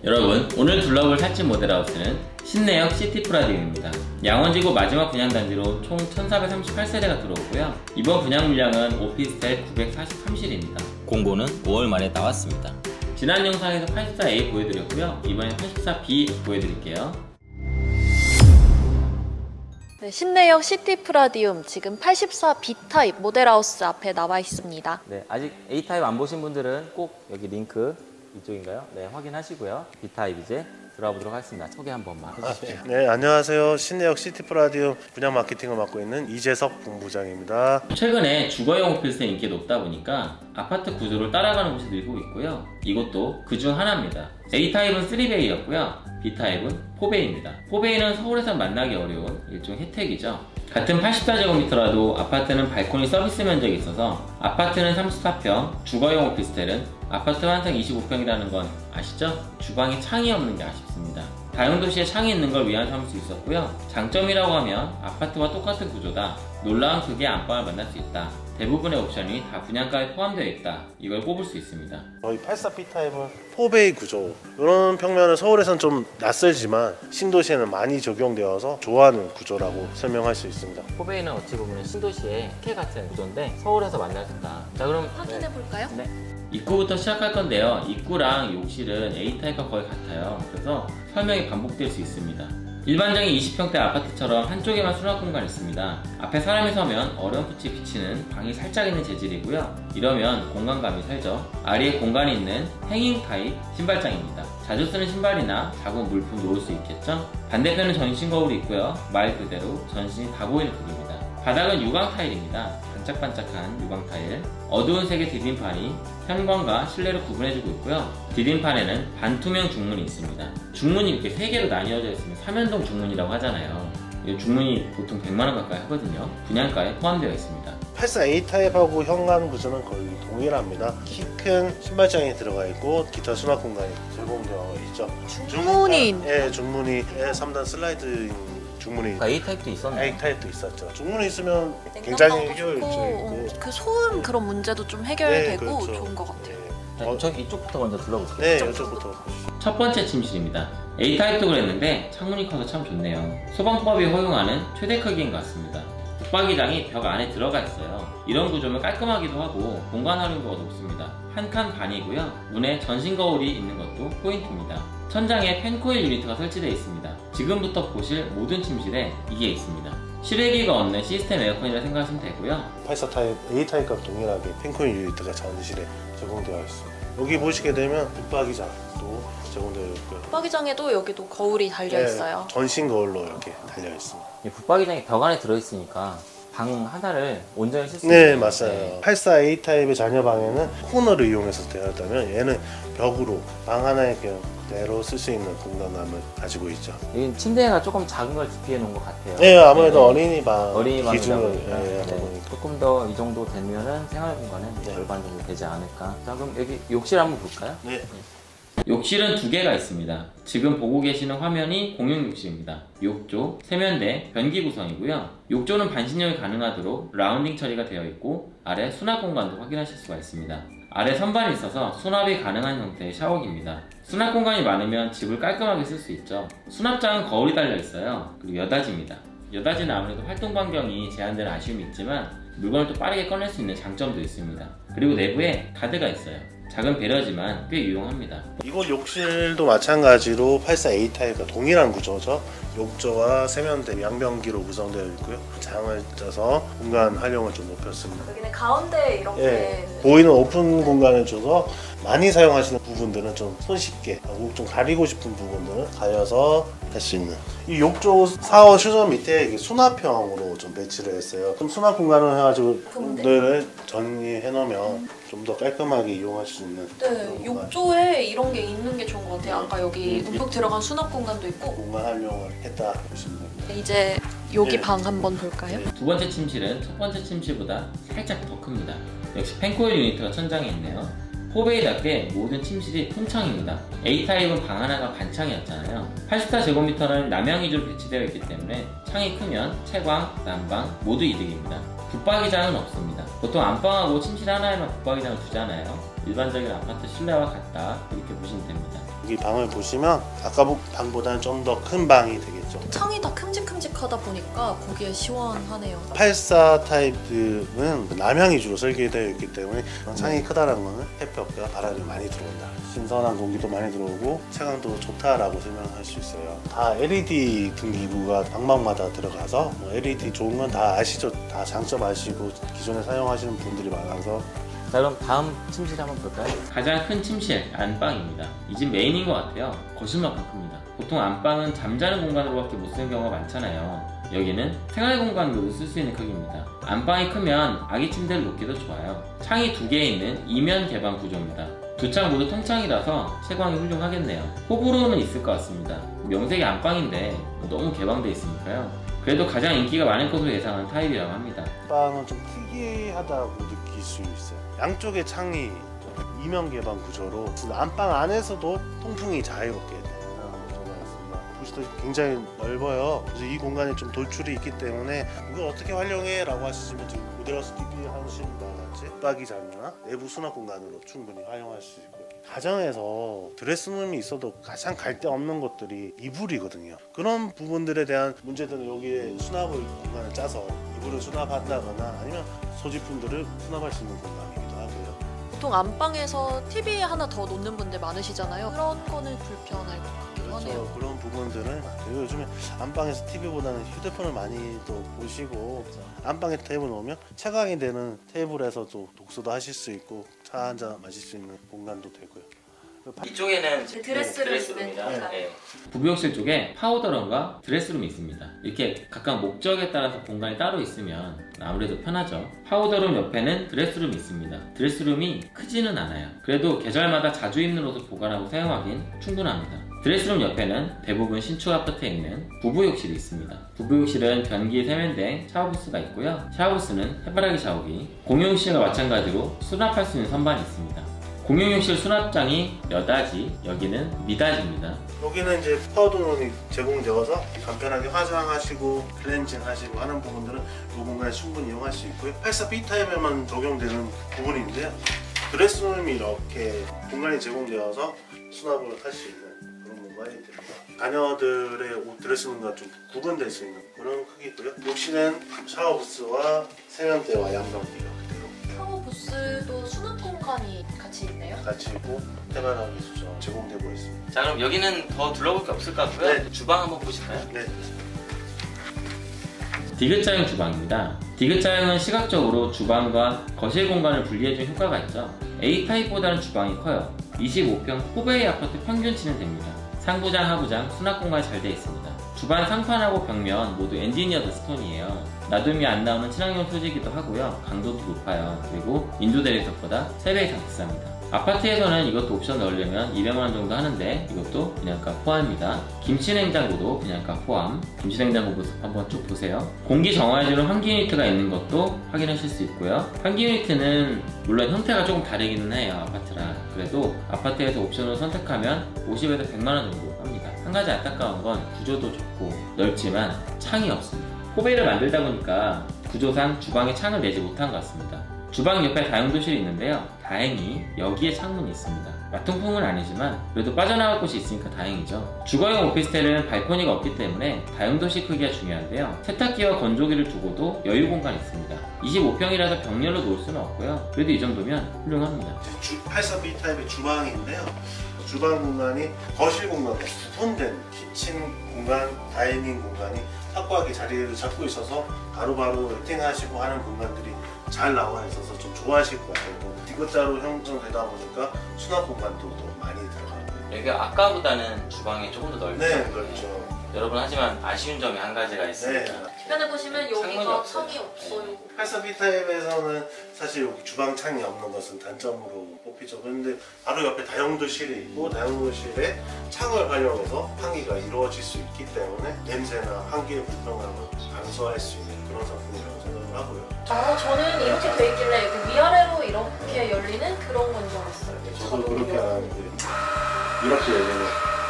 여러분, 오늘 둘러볼 살집 모델하우스는 신내역 시티프라디움입니다. 양원지구 마지막 분양단지로 총 1438세대가 들어오고요. 이번 분양 물량은 오피스텔 943실입니다. 공고는 5월 말에 나왔습니다. 지난 영상에서 84A 보여드렸고요. 이번엔 84B 보여드릴게요. 네, 신내역 시티프라디움 지금 84B타입 모델하우스 앞에 나와 있습니다. 네, 아직 A타입 안 보신 분들은 꼭 여기 링크 이쪽인가요? 네, 확인하시고요. B타입 이제 들어가 보도록 하겠습니다. 소개 한 번만 해주시죠. 네, 안녕하세요. 신내역 시티프라디움 분양 마케팅을 맡고 있는 이재석 본부장입니다. 최근에 주거용 오피스텔 인기가 높다 보니까 아파트 구조를 따라가는 곳이 늘고 있고요. 이것도 그중 하나입니다. A타입은 3베이였고요. B타입은 4베이입니다. 4베이는 서울에서 만나기 어려운 일종의 혜택이죠. 같은 84제곱미터라도 아파트는 발코니 서비스 면적이 있어서 아파트는 34평, 주거용 오피스텔은 아파트 한상 25평이라는 건 아시죠? 주방에 창이 없는 게 아쉽습니다. 다용도시에 창이 있는 걸 위안 삼을 수 있었고요. 장점이라고 하면 아파트와 똑같은 구조다, 놀라운 크기의 안방을 만날 수 있다, 대부분의 옵션이 다 분양가에 포함되어 있다, 이걸 꼽을 수 있습니다. 저희 84B타입은 4베이 구조, 이런 평면은 서울에선 좀 낯설지만 신도시에는 많이 적용되어서 좋아하는 구조라고 설명할 수 있습니다. 4베이는 어찌 보면 신도시의 특혜 같은 구조인데 서울에서 만날 수 있다. 자, 그럼 확인해 볼까요? 네. 입구부터 시작할 건데요. 입구랑 욕실은 A타입과 거의 같아요. 그래서 설명이 반복될 수 있습니다. 일반적인 20평대 아파트처럼 한쪽에만 수납 공간이 있습니다. 앞에 사람이 서면 어렴풋이 비치는 방이 살짝 있는 재질이고요. 이러면 공간감이 살죠. 아래에 공간이 있는 행잉 타입 신발장입니다. 자주 쓰는 신발이나 작은 물품 놓을 수 있겠죠? 반대편은 전신 거울이 있고요. 말 그대로 전신이 다 보이는 크기입니다. 바닥은 유광 타일입니다. 반짝반짝한 유광 타일. 어두운 색의 디딤판이 현관과 실내를 구분해주고 있고요. 디딤판에는 반투명 중문이 있습니다. 중문이 이렇게 3개로 나뉘어져 있으면 3연동 중문이라고 하잖아요. 이 중문이 보통 100만원 가까이 하거든요. 분양가에 포함되어 있습니다. 84A타입하고 현관 구조는 거의 동일합니다. 키 큰 신발장이 들어가 있고 기타 수납 공간이 제공되어 있죠. 중문이 예, 중문이 3단 슬라이드 중문이 A타입도 있었나요? A타입도 있었죠. 중문이 있으면 굉장히 효율적이고 그 소음 그런 문제도 좀 해결되고 네, 그렇죠. 좋은 것 같아요. 자, 저 이쪽부터 먼저 둘러볼게요. 네, 이쪽부터. 첫 번째 침실입니다. A타입도 그랬는데 창문이 커서 참 좋네요. 소방법이 허용하는 최대 크기인 것 같습니다. 붙박이장이 벽 안에 들어가 있어요. 이런 구조면 깔끔하기도 하고 공간 활용도가 높습니다. 한 칸 반이고요. 문에 전신 거울이 있는 것도 포인트입니다. 천장에 팬코일 유니트가 설치되어 있습니다. 지금부터 보실 모든 침실에 이게 있습니다. 실외기가 없는 시스템 에어컨이라 생각하시면 되고요. 84타입 A타입과 동일하게 펜코인 유니트가 전실에 제공되어 있습니다. 여기 보시게 되면 붙박이장도 제공되어 있고요. 붙박이장에도 여기도 거울이 달려 있어요. 네, 전신 거울로 이렇게 달려 있습니다. 이 붙박이장이 벽 안에 들어있으니까 방 하나를 온전히 쓸 수 네, 있어요. 맞아요. 84A타입의 자녀 방에는 코너를 이용해서 되었다면 얘는 벽으로 방 하나에 그대로 쓸 수 있는 공간감을 가지고 있죠. 이 침대가 조금 작은 걸 기피해 놓은 것 같아요. 네, 아무래도 네. 어린이 방 기준으로 네. 조금 더 이 정도 되면은 생활 공간은 절반 정도 되지 않을까. 자, 그럼 여기 욕실 한번 볼까요? 네. 욕실은 2개가 있습니다. 지금 보고 계시는 화면이 공용 욕실입니다. 욕조, 세면대, 변기 구성이고요. 욕조는 반신욕이 가능하도록 라운딩 처리가 되어 있고 아래 수납 공간도 확인하실 수가 있습니다. 아래 선반이 있어서 수납이 가능한 형태의 샤워기입니다. 수납 공간이 많으면 집을 깔끔하게 쓸 수 있죠. 수납장은 거울이 달려 있어요. 그리고 여닫이입니다. 여닫이는 아무래도 활동 반경이 제한되는 아쉬움이 있지만 물건을 또 빠르게 꺼낼 수 있는 장점도 있습니다. 그리고 내부에 가드가 있어요. 작은 배려지만 꽤 유용합니다. 이곳 욕실도 마찬가지로 84A타입과 동일한 구조죠. 욕조와 세면대, 양변기로 구성되어 있고요. 장을 짜서 공간 활용을 좀 높였습니다. 여기는 가운데 이렇게 보이는 오픈 공간을 줘서 많이 사용하시는 부분들은 좀 손쉽게 하고 좀 가리고 싶은 부분들은 가려서 할 수 있는, 이 욕조 샤워 슈저 밑에 이게 수납형으로 좀 배치를 했어요. 좀 수납 공간을 해가지고 분들을 정리해 놓으면 좀 더 깔끔하게 이용할 수 있는. 네, 욕조에 이런 게 있는 게 좋은 것 같아요. 아까 여기 움푹 들어간 수납 공간도 있고. 공간 활용을 했다 보시면 됩니다. 이제 여기 네. 방 한번 볼까요? 두 번째 침실은 첫 번째 침실보다 살짝 더 큽니다. 역시 펜코일 유니트가 천장에 있네요. 4베이답게 모든 침실이 통창입니다. A타입은 방 하나가 반창이었잖아요. 84제곱미터는 남향 위주로 배치되어 있기 때문에 창이 크면 채광, 난방 모두 이득입니다. 붙박이장은 없습니다. 보통 안방하고 침실 하나에만 붙박이장을 두잖아요. 일반적인 아파트 실내와 같다, 이렇게 보시면 됩니다. 여기 방을 보시면 아까 방보다는 좀 더 큰 방이 되겠죠. 창이 다 큼직큼직하다 보니까 보기에 시원하네요. 84 타입은 남향 위주로 설계되어 있기 때문에 창이 크다라는 것은 햇볕과 바람이 많이 들어온다. 신선한 공기도 많이 들어오고 채광도 좋다라고 설명할 수 있어요. 다 LED 등기구가 방방마다 들어가서 LED 좋은 건 다 아시죠? 다 장점 아시고 기존에 사용하시는 분들이 많아서. 자, 그럼 다음 침실 한번 볼까요? 가장 큰 침실, 안방입니다. 이 집 메인인 것 같아요. 거실만큼 큽니다. 보통 안방은 잠자는 공간으로밖에 못 쓰는 경우가 많잖아요. 여기는 생활 공간으로도 쓸 수 있는 크기입니다. 안방이 크면 아기 침대를 놓기도 좋아요. 창이 2개 있는 이면 개방 구조입니다. 두 창 모두 통창이라서 채광이 훌륭하겠네요. 호불호는 있을 것 같습니다. 명색이 안방인데 너무 개방되어 있으니까요. 그래도 가장 인기가 많을 것으로 예상하는 타입이라고 합니다. 안방은 좀 특이하다고 느낄 수 있어요. 양쪽에 창이 이면 개방 구조로 안방 안에서도 통풍이 자유롭게 되는 구조가 있습니다. 보시다시피 굉장히 넓어요. 그래서 이 공간에 좀 돌출이 있기 때문에 이걸 어떻게 활용해? 라고 하시면 지금 모델하우스 TV 하시는 바와 같이 붙박이장이나 내부 수납 공간으로 충분히 활용할 수 있고요. 가정에서 드레스룸이 있어도 가장 갈데 없는 것들이 이불이거든요. 그런 부분들에 대한 문제들은 여기에 수납을 공간을 짜서 이불을 수납한다거나 아니면 소지품들을 수납할 수 있는 공간이기도 하고요. 보통 안방에서 TV 하나 더 놓는 분들 많으시잖아요. 그런 거는 불편할 것 같기도 하네요. 그렇죠. 그런 부분들은 그리고 요즘에 안방에서 TV보다는 휴대폰을 많이 또 보시고 안방에 테이블 놓으면 채광이 되는 테이블에서도 독서도 하실 수 있고 차 한잔 마실 수 있는 공간도 되고요. 이쪽에는 드레스룸입니다. 네. 부부욕실 쪽에 파우더룸과 드레스룸이 있습니다. 이렇게 각각 목적에 따라서 공간이 따로 있으면 아무래도 편하죠. 파우더룸 옆에는 드레스룸이 있습니다. 드레스룸이 크지는 않아요. 그래도 계절마다 자주 입는 옷을 보관하고 사용하긴 충분합니다. 드레스룸 옆에는 대부분 신축 아파트에 있는 부부욕실이 있습니다. 부부욕실은 변기 세면대, 샤워부스가 있고요. 샤워부스는 해바라기 샤워기, 공용욕실과 마찬가지로 수납할 수 있는 선반이 있습니다. 공용욕실 수납장이 여다지, 여기는 미닫이입니다. 여기는 이제 파우더룸이 제공되어서 간편하게 화장하시고 클렌징 하시고 하는 부분들은 이 공간에 충분히 이용할 수 있고요. 84B 타입에만 적용되는 부분인데요. 드레스룸이 이렇게 공간이 제공되어서 수납을 할 수 있는 그런 공간이 됩니다. 자녀들의 옷 드레스룸과 좀 구분될 수 있는 그런 크기고요. 욕실은 샤워부스와 세면대와 양변기가 샤워부스도 수납 공간이 같이 있네요. 같이 있고 해바라기 수저 제공되고 있습니다. 자, 그럼 여기는 더 둘러볼 게 없을 것 같고요. 네. 주방 한번 보실까요? 네. 디귿자형 주방입니다. 디귿자형은 시각적으로 주방과 거실 공간을 분리해주는 효과가 있죠. A타입보다는 주방이 커요. 25평 후베이 아파트 평균치는 됩니다. 상부장, 하부장, 수납 공간이 잘 되어 있습니다. 주방 상판하고 벽면 모두 엔지니어드 스톤이에요. 놔두면 안 나오는 친환경 소재이기도 하고요. 강도도 높아요. 그리고 인도 대리석보다 3배 이상 비쌉니다. 아파트에서는 이것도 옵션 넣으려면 200만원 정도 하는데 이것도 분양가 포함입니다. 김치냉장고도 분양가 포함. 김치냉장고 모습 한번 쭉 보세요. 공기 정화해주는 환기 유니트가 있는 것도 확인하실 수 있고요. 환기 유니트는 물론 형태가 조금 다르기는 해요. 아파트랑. 그래도 아파트에서 옵션을 선택하면 50에서 100만원 정도 합니다. 한 가지 안타까운 건 구조도 좋고 넓지만 창이 없습니다. 호베이를 만들다 보니까 구조상 주방에 창을 내지 못한 것 같습니다. 주방 옆에 다용도실이 있는데요. 다행히 여기에 창문이 있습니다. 마통풍은 아니지만 그래도 빠져나갈 곳이 있으니까 다행이죠. 주거용 오피스텔은 발코니가 없기 때문에 다용도실 크기가 중요한데요. 세탁기와 건조기를 두고도 여유 공간이 있습니다. 25평이라서 벽열로 놓을 수는 없고요. 그래도 이 정도면 훌륭합니다. 84B 타입의 주방인데요. 주방 공간이 거실 공간과 구분된 키친 공간, 다이닝 공간이 확고하게 자리를 잡고 있어서 바로바로 세팅하시고 하는 공간들이 잘 나와 있어서 좀 좋아하실 것 같아요. 디귿자로 형성되다 보니까 수납 공간도 더 많이 들어가고요. 여기가 아까보다는 주방이 조금 더 넓죠. 네, 그렇죠. 여러분 하지만 아쉬운 점이 한 가지가 있습니다. 네. 주변에 보시면 창문이 여기가 없어요. 창이 없어요. 84B 타입에서는 사실 여기 주방 창이 없는 것은 단점으로 뽑히죠. 그런데 바로 옆에 다용도실이 있고 다용도실에 창을 활용해서 환기가 이루어질 수 있기 때문에 냄새나 환기의 불편함을 감소할 수 있는 그런 상품이라고 생각을 하고요. 저는 이렇게 돼 있길래 위아래로 이렇게 열리는 그런 건 줄 알았어요. 저도 그렇게 알았는데 이렇게 열리는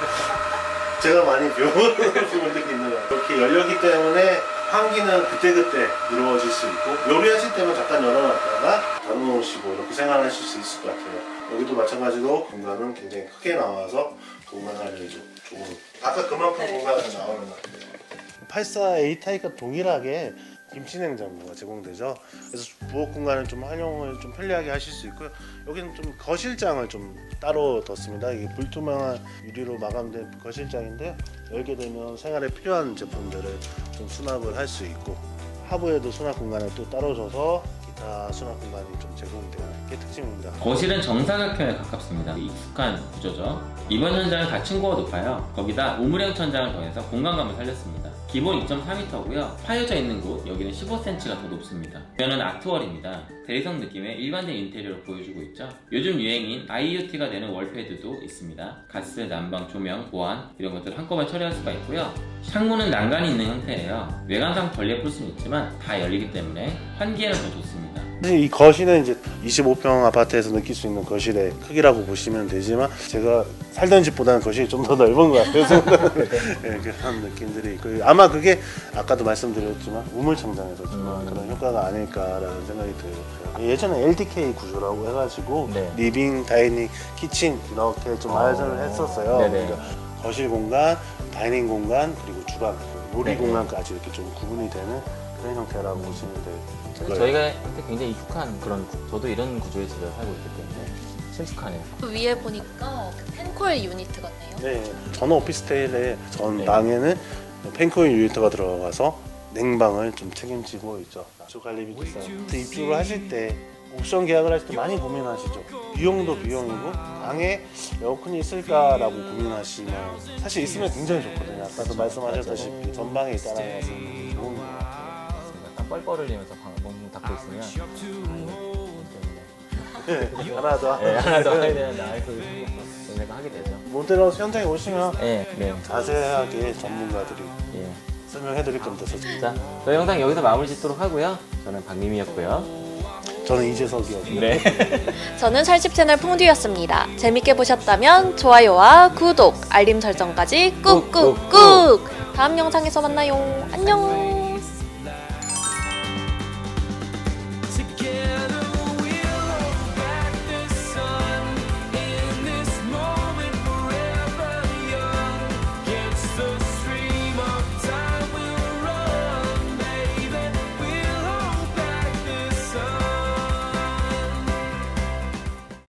제가 많이 배워본 부분들이 있는 거예요. 이렇게 열렸기 때문에 환기는 그때그때 이루어질 수 있고 요리하실 때만 잠깐 열어놨다가 닫아놓으시고 이렇게 생활하실 수 있을 것 같아요. 여기도 마찬가지로 공간은 굉장히 크게 나와서 공간 관리 좋은. 아까 그만큼 공간이 나오는 것 같아요. 84 A 타입과 동일하게 김치 냉장고가 제공되죠. 그래서 부엌 공간을 좀 활용을 좀 편리하게 하실 수 있고요. 여기는 좀 거실장을 좀 따로 뒀습니다. 이게 불투명한 유리로 마감된 거실장인데요. 열게 되면 생활에 필요한 제품들을 좀 수납을 할 수 있고, 하부에도 수납 공간을 또 따로 줘서 기타 수납 공간이 좀 제공되는 게 특징입니다. 거실은 정사각형에 가깝습니다. 익숙한 구조죠. 이번 현장은 다 층고가 높아요. 거기다 우물형 천장을 더해서 공간감을 살렸습니다. 기본 2.4m고요. 파여져 있는 곳 여기는 15cm가 더 높습니다. 벽면은 아트월입니다. 대리석 느낌의 일반적인 인테리어를 보여주고 있죠. 요즘 유행인 IoT가 되는 월패드도 있습니다. 가스, 난방, 조명, 보안 이런 것들을 한꺼번에 처리할 수가 있고요. 창문은 난간이 있는 형태예요. 외관상 덜 예쁠 수는 있지만 다 열리기 때문에 환기에는 더 좋습니다. 이 거실은 이제 25평 아파트에서 느낄 수 있는 거실의 크기라고 보시면 되지만, 제가 살던 집보다는 거실이 좀 더 넓은 것 같아서 네, 그런 느낌들이 있고, 아마 그게 아까도 말씀드렸지만 우물청장에서 주는 그런 효과가 아닐까라는 생각이 들어요. 예전에 LDK 구조라고 해가지고 네. 리빙, 다이닝, 키친 이렇게 좀 발전을 했었어요. 네네. 그러니까 거실 공간, 다이닝 공간, 그리고 주방, 요리 네네. 공간까지 이렇게 좀 구분이 되는 그런 형태라고 보시면 돼요. 저희가 굉장히 익숙한 그런 저도 이런 구조에 집에 살고 있기 때문에 친숙하네요. 그 위에 보니까 그 펜코일 유니트 같네요. 네, 전 오피스텔의 전 네. 방에는 펜코일 유니트가 들어가서 냉방을 좀 책임지고 있죠. 주 관리비 비싸요. 입주를 하실 때 옵션 계약을 하실 때 많이 고민하시죠. 비용도 비용이고 방에 에어컨이 있을까라고 고민하시면 사실 있으면 굉장히 좋거든요. 아까도 말씀하셨다시피 전방에 있다는 것은 좋은 것 같아요. 약간 뻘뻘 흘리면서 문 닫고 있으면 하나 더. 네, 하나 더 해야 되는데 그런 생각 하게 되죠. 모델하우스 현장에 오시면 네. 자세하게 전문가들이 예. 설명해 드릴 겁니다. 자, 저희 영상 여기서 마무리 짓도록 하고요. 저는 박님이었고요. 저는 이재석이었고요. 네. 저는 살집 채널 퐁듀였습니다. 재밌게 보셨다면 좋아요와 구독, 알림 설정까지 꾹꾹꾹! 다음 영상에서 만나요. 안녕!